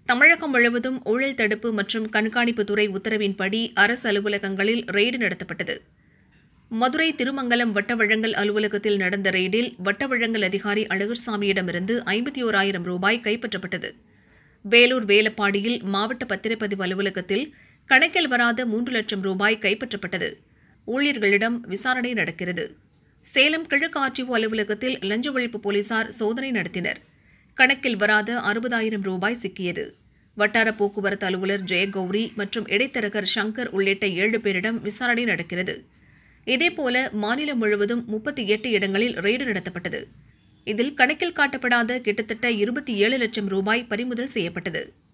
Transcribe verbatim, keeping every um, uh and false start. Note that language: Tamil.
தமிழகம் முழுவதும் ஊழல் தடுப்பு மற்றும் கண்காணிப்புத்துறை உத்தரவின்படி அரசு அலுவலகங்களில் ரெய்டு நடத்தப்பட்டது. மதுரை திருமங்கலம் வட்ட வழங்கல் அலுவலகத்தில் நடந்த ரெய்டில் வட்ட வழங்கல் அதிகாரி அழகர்சாமியிடமிருந்து ஐம்பத்தி ஓராயிரம் ரூபாய் கைப்பற்றப்பட்டது. வேலூர் வேலப்பாடியில் மாவட்ட பத்திரப்பதிவு அலுவலகத்தில் கணக்கில் வராத மூன்று லட்சம் ரூபாய் கைப்பற்றப்பட்டது. ஊழியர்களிடம் விசாரணை நடக்கிறது. சேலம் கிழக்கு ஆர்டிஓ அலுவலகத்தில் லஞ்ச ஒழிப்பு போலீசார் சோதனை நடத்தினர். கணக்கில் வராத அறுபதாயிரம் ரூபாய் சிக்கியது. வட்டார போக்குவரத்து அலுவலர் ஜெயகௌரி மற்றும் இடைத்தரகர் சங்கர் உள்ளிட்ட ஏழு பேரிடம் விசாரணை நடக்கிறது. இதேபோல மாநிலம் முழுவதும் முப்பத்தி எட்டு இடங்களில் ரெய்டு நடத்தப்பட்டது. இதில் கணக்கில் காட்டப்படாத கிட்டத்தட்ட இருபத்தி ஏழு லட்சம் ரூபாய் பறிமுதல் செய்யப்பட்டது.